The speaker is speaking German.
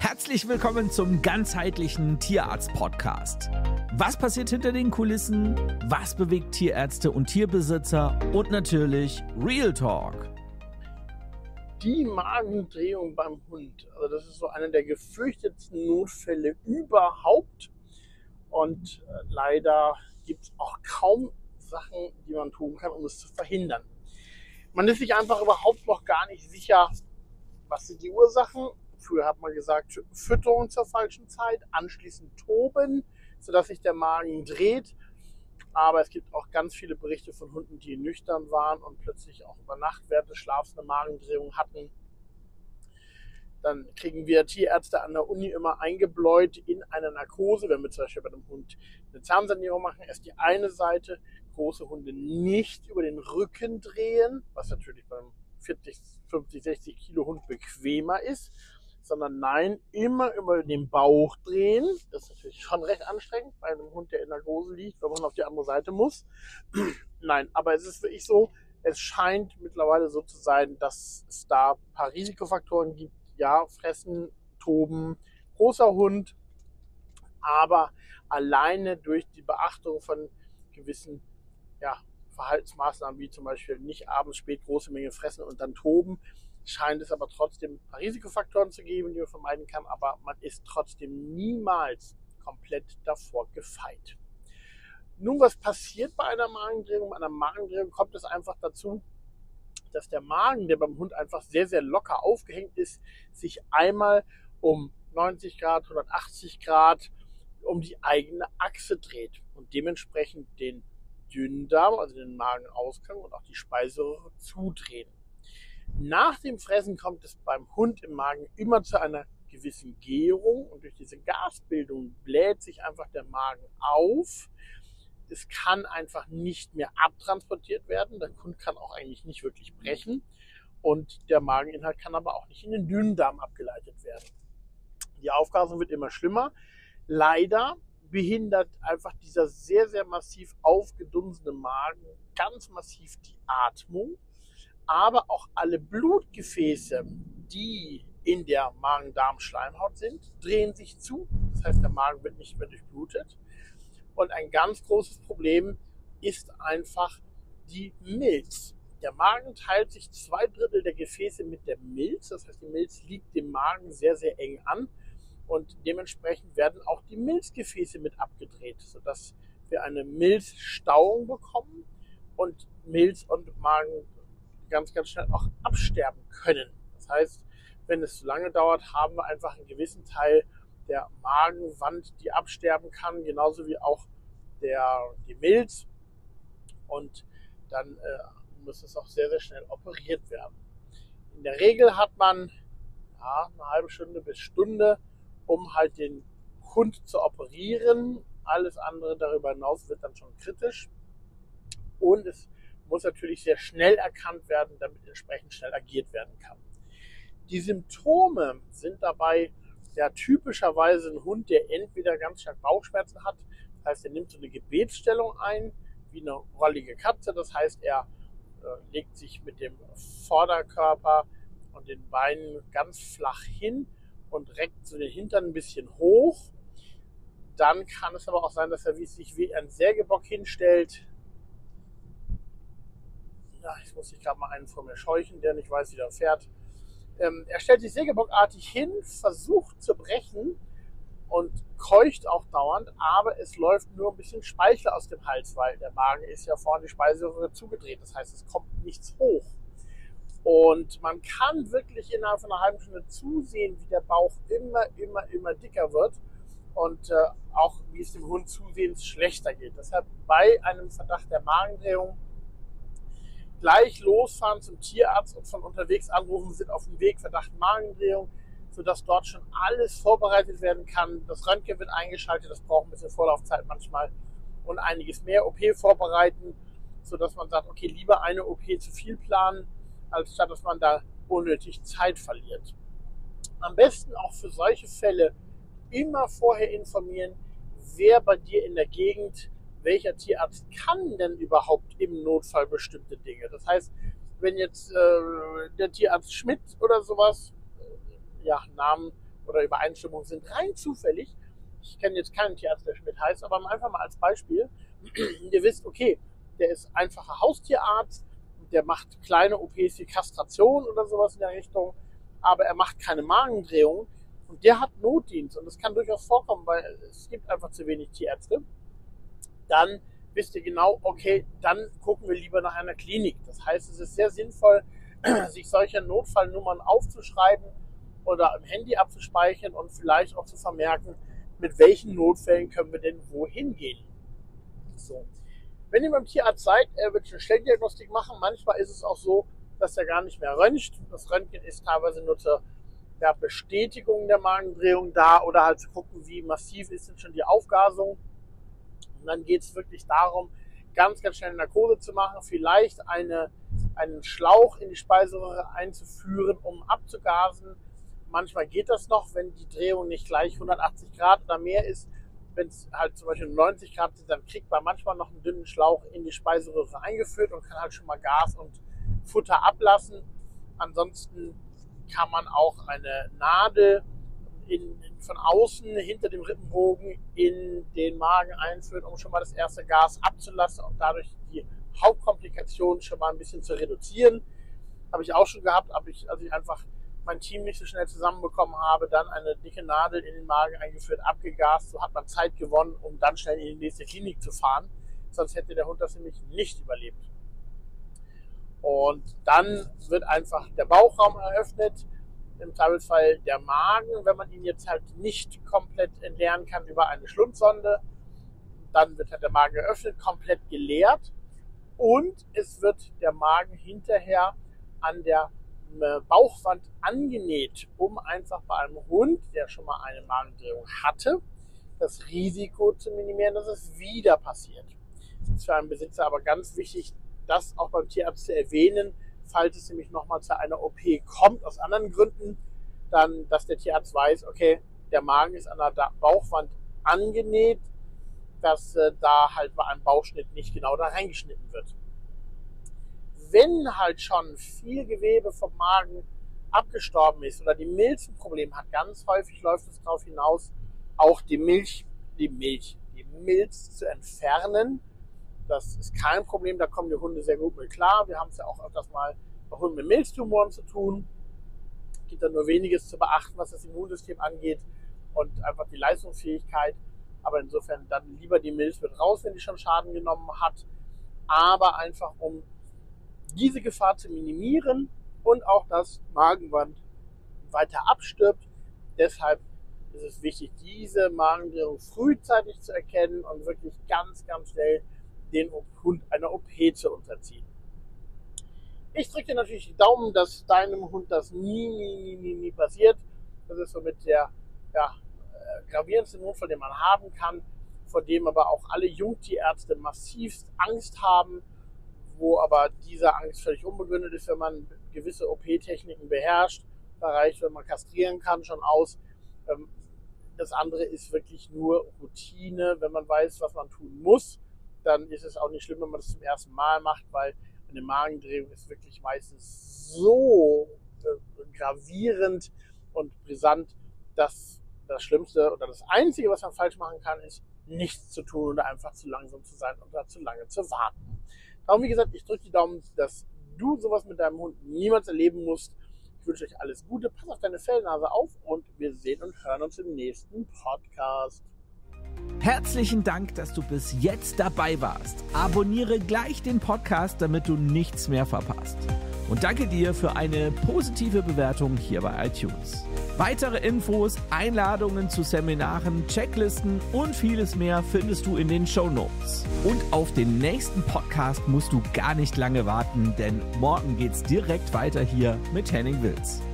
Herzlich willkommen zum ganzheitlichen Tierarzt-Podcast. Was passiert hinter den Kulissen? Was bewegt Tierärzte und Tierbesitzer? Und natürlich Real Talk. Die Magendrehung beim Hund, also das ist so einer der gefürchtetsten Notfälle überhaupt. Und leider gibt es auch kaum Sachen, die man tun kann, um es zu verhindern. Man ist sich einfach überhaupt noch gar nicht sicher, was sind die Ursachen. Früher hat man gesagt, Fütterung zur falschen Zeit, anschließend Toben, sodass sich der Magen dreht. Aber es gibt auch ganz viele Berichte von Hunden, die nüchtern waren und plötzlich auch über Nacht während des Schlafs eine Magendrehung hatten. Dann kriegen wir Tierärzte an der Uni immer eingebläut in eine Narkose, wenn wir zum Beispiel bei einem Hund eine Zahnsanierung machen, erst die eine Seite, große Hunde nicht über den Rücken drehen, was natürlich beim 40, 50, 60 Kilo Hund bequemer ist, sondern nein, immer über den Bauch drehen. Das ist natürlich schon recht anstrengend bei einem Hund, der in der Narkose liegt, wenn man auf die andere Seite muss. Nein, aber es ist wirklich so, es scheint mittlerweile so zu sein, dass es da ein paar Risikofaktoren gibt. Ja, fressen, toben, großer Hund, aber alleine durch die Beachtung von gewissen Verhaltensmaßnahmen, wie zum Beispiel nicht abends spät große Menge fressen und dann toben, scheint es aber trotzdem ein paar Risikofaktoren zu geben, die man vermeiden kann, aber man ist trotzdem niemals komplett davor gefeit. Nun, was passiert bei einer Magendrehung? Bei einer Magendrehung kommt es einfach dazu, dass der Magen, der beim Hund einfach sehr, sehr locker aufgehängt ist, sich einmal um 90 Grad, 180 Grad um die eigene Achse dreht und dementsprechend den Dünndarm, also den Magenausgang und auch die Speiseröhre zudrehen. Nach dem Fressen kommt es beim Hund im Magen immer zu einer gewissen Gärung und durch diese Gasbildung bläht sich einfach der Magen auf. Es kann einfach nicht mehr abtransportiert werden. Der Hund kann auch eigentlich nicht wirklich brechen und der Mageninhalt kann aber auch nicht in den Dünndarm abgeleitet werden. Die Aufgasung wird immer schlimmer. Leider behindert einfach dieser sehr, sehr massiv aufgedunsene Magen ganz massiv die Atmung. Aber auch alle Blutgefäße, die in der Magen-Darm-Schleimhaut sind, drehen sich zu. Das heißt, der Magen wird nicht mehr durchblutet. Und ein ganz großes Problem ist einfach die Milz. Der Magen teilt sich 2/3 der Gefäße mit der Milz. Das heißt, die Milz liegt dem Magen sehr, sehr eng an. Und dementsprechend werden auch die Milzgefäße mit abgedreht, sodass wir eine Milzstauung bekommen und Milz und Magen ganz, ganz schnell auch absterben können. Das heißt, wenn es zu lange dauert, haben wir einfach einen gewissen Teil der Magenwand, die absterben kann, genauso wie auch die Milz. Und dann muss es auch sehr, sehr schnell operiert werden. In der Regel hat man eine halbe Stunde bis Stunde, um halt den Hund zu operieren. Alles andere darüber hinaus wird dann schon kritisch. Und es muss natürlich sehr schnell erkannt werden, damit entsprechend schnell agiert werden kann. Die Symptome sind dabei typischerweise ein Hund, der entweder ganz stark Bauchschmerzen hat, das heißt, er nimmt so eine Gebetsstellung ein, wie eine rollige Katze, das heißt, er legt sich mit dem Vorderkörper und den Beinen ganz flach hin und reckt so den Hintern ein bisschen hoch. Dann kann es aber auch sein, dass er sich wie ein Sägebock hinstellt. Ich muss sich gerade mal einen vor mir scheuchen, der nicht weiß, wie der fährt. Er stellt sich sägebockartig hin, versucht zu brechen und keucht auch dauernd, aber es läuft nur ein bisschen Speichel aus dem Hals, weil der Magen ist ja vorne die Speiseröhre zugedreht. Das heißt, es kommt nichts hoch. Und man kann wirklich innerhalb von einer halben Stunde zusehen, wie der Bauch immer dicker wird und auch wie es dem Hund zusehends schlechter geht. Deshalb bei einem Verdacht der Magendrehung gleich losfahren zum Tierarzt und von unterwegs anrufen, sind auf dem Weg, Verdacht Magendrehung, sodass dort schon alles vorbereitet werden kann. Das Röntgen wird eingeschaltet, das braucht ein bisschen Vorlaufzeit manchmal und einiges mehr. OP vorbereiten, sodass man sagt, okay, lieber eine OP zu viel planen, als statt dass man da unnötig Zeit verliert. Am besten auch für solche Fälle immer vorher informieren, wer bei dir in der Gegend, welcher Tierarzt kann denn überhaupt im Notfall bestimmte Dinge. Das heißt, wenn jetzt der Tierarzt Schmidt oder sowas, Namen oder Übereinstimmung sind rein zufällig. Ich kenne jetzt keinen Tierarzt, der Schmidt heißt, aber einfach mal als Beispiel. Ihr wisst, okay, der ist einfacher Haustierarzt, der macht kleine OPs wie Kastration oder sowas in der Richtung, aber er macht keine Magendrehung und der hat Notdienst und das kann durchaus vorkommen, weil es gibt einfach zu wenig Tierärzte. Dann wisst ihr genau, okay, dann gucken wir lieber nach einer Klinik. Das heißt, es ist sehr sinnvoll, sich solche Notfallnummern aufzuschreiben oder im Handy abzuspeichern und vielleicht auch zu vermerken, mit welchen Notfällen können wir denn wohin gehen. So. Wenn ihr beim Tierarzt seid, er wird eine Stelldiagnostik machen. Manchmal ist es auch so, dass er gar nicht mehr röntgt. Das Röntgen ist teilweise nur zur Bestätigung der Magendrehung da oder halt zu gucken, wie massiv ist denn schon die Aufgasung. Und dann geht es wirklich darum, ganz, ganz schnell Narkose zu machen, vielleicht einen Schlauch in die Speiseröhre einzuführen, um abzugasen. Manchmal geht das noch, wenn die Drehung nicht gleich 180 Grad oder mehr ist. Wenn es halt zum Beispiel 90 Grad sind, dann kriegt man manchmal noch einen dünnen Schlauch in die Speiseröhre eingeführt und kann halt schon mal Gas und Futter ablassen. Ansonsten kann man auch eine Nadel von außen hinter dem Rippenbogen in den Magen einführen, um schon mal das erste Gas abzulassen und dadurch die Hauptkomplikationen schon mal ein bisschen zu reduzieren. Habe ich auch schon gehabt, als ich einfach mein Team nicht so schnell zusammenbekommen habe, dann eine dicke Nadel in den Magen eingeführt, abgegast, so hat man Zeit gewonnen, um dann schnell in die nächste Klinik zu fahren. Sonst hätte der Hund das nämlich nicht überlebt. Und dann wird einfach der Bauchraum eröffnet, im Zweifelsfall der Magen, wenn man ihn jetzt halt nicht komplett entleeren kann über eine Schlundsonde. Dann wird halt der Magen geöffnet, komplett geleert und es wird der Magen hinterher an der Bauchwand angenäht, um einfach bei einem Hund, der schon mal eine Magendrehung hatte, das Risiko zu minimieren, dass es wieder passiert. Das ist für einen Besitzer aber ganz wichtig, das auch beim Tierarzt zu erwähnen, falls es nämlich nochmal zu einer OP kommt, aus anderen Gründen, dann, dass der Tierarzt weiß, okay, der Magen ist an der Bauchwand angenäht, dass da halt bei einem Bauchschnitt nicht genau da reingeschnitten wird. Wenn halt schon viel Gewebe vom Magen abgestorben ist oder die Milz ein Problem hat, ganz häufig läuft es darauf hinaus, auch die Milz zu entfernen. Das ist kein Problem, da kommen die Hunde sehr gut mit klar. Wir haben es ja auch öfters mal bei Hunden mit Milztumoren zu tun. Es gibt da nur weniges zu beachten, was das Immunsystem angeht und einfach die Leistungsfähigkeit. Aber insofern dann lieber die Milz wird raus, wenn die schon Schaden genommen hat. Aber einfach um diese Gefahr zu minimieren und auch, dass Magenwand weiter abstirbt. Deshalb ist es wichtig, diese Magendrehung frühzeitig zu erkennen und wirklich ganz, ganz schnell den Hund einer OP zu unterziehen. Ich drücke dir natürlich die Daumen, dass deinem Hund das nie passiert. Das ist somit der gravierendste Notfall, den man haben kann, vor dem aber auch alle Jungtierärzte massivst Angst haben, wo aber diese Angst völlig unbegründet ist, wenn man gewisse OP-Techniken beherrscht. Da reicht, wenn man kastrieren kann, schon aus. Das andere ist wirklich nur Routine. Wenn man weiß, was man tun muss, dann ist es auch nicht schlimm, wenn man das zum ersten Mal macht, weil eine Magendrehung ist wirklich meistens so gravierend und brisant, dass das Schlimmste oder das Einzige, was man falsch machen kann, ist, nichts zu tun oder einfach zu langsam zu sein oder zu lange zu warten. Darum, wie gesagt, ich drücke die Daumen, dass du sowas mit deinem Hund niemals erleben musst. Ich wünsche euch alles Gute, pass auf deine Fellnase auf und wir sehen und hören uns im nächsten Podcast. Herzlichen Dank, dass du bis jetzt dabei warst. Abonniere gleich den Podcast, damit du nichts mehr verpasst. Und danke dir für eine positive Bewertung hier bei iTunes. Weitere Infos, Einladungen zu Seminaren, Checklisten und vieles mehr findest du in den Shownotes. Und auf den nächsten Podcast musst du gar nicht lange warten, denn morgen geht's direkt weiter hier mit Henning Wilz.